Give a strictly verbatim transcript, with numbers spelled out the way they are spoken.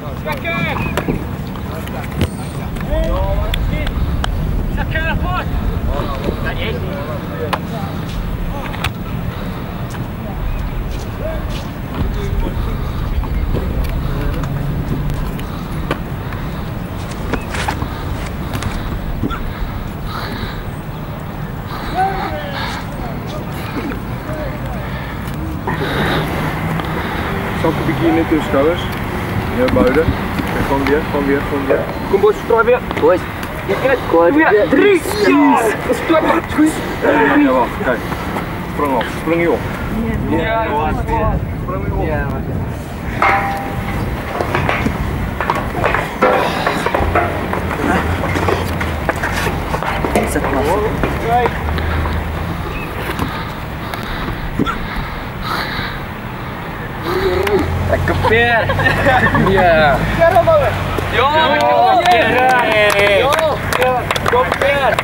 Lekker! Lekker, goed! Dat is niet. Zak een beetje in de tussenschouwers. Ja, buiten. Gewoon weer, gewoon weer, gewoon weer. Kom boys, draai weer. Boys. Kom weer. Drie. Ja. Stop. Ja, wacht. Kijk. Sprong op. Sprong je op. Ja, wacht. Sprong je op. Ja, wacht. Zet maar. Kijk. Lekker Pierre! Ja! Ja! Ja! Ja! Kom Pierre!